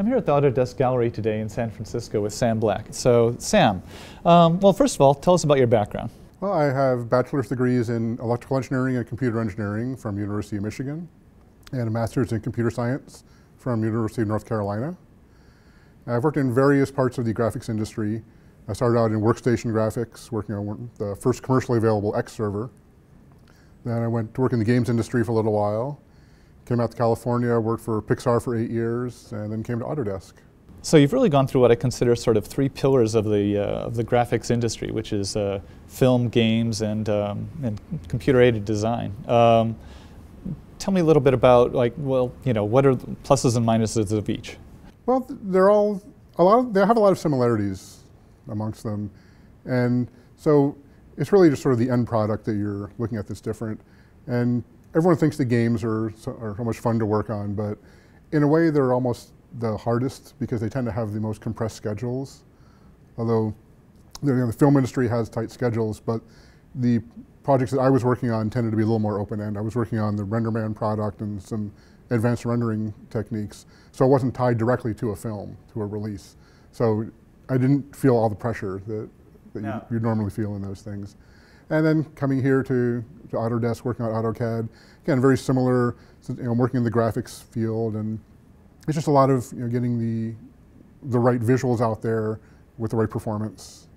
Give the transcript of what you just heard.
I'm here at the Autodesk Gallery today in San Francisco with Sam Black. So, Sam, well, first of all, tell us about your background. Well, I have bachelor's degrees in electrical engineering and computer engineering from University of Michigan, and a master's in computer science from University of North Carolina. I've worked in various parts of the graphics industry. I started out in workstation graphics, working on the first commercially available X server. Then I went to work in the games industry for a little while. Came out to California, worked for Pixar for 8 years, and then came to Autodesk. So you've really gone through what I consider sort of three pillars of the graphics industry, which is film, games, and computer-aided design. Tell me a little bit about, like, well, you know, what are the pluses and minuses of each? Well, they have a lot of similarities amongst them, and so it's really just sort of the end product that you're looking at that's different. And everyone thinks the games are so much fun to work on, but in a way they're almost the hardest because they tend to have the most compressed schedules. Although the film industry has tight schedules, but the projects that I was working on tended to be a little more open-end. I was working on the RenderMan product and some advanced rendering techniques, so it wasn't tied directly to a film, to a release. So I didn't feel all the pressure that you normally feel in those things. And then coming here to Autodesk, working on AutoCAD, again, very similar, working in the graphics field, and it's just a lot of getting the right visuals out there with the right performance.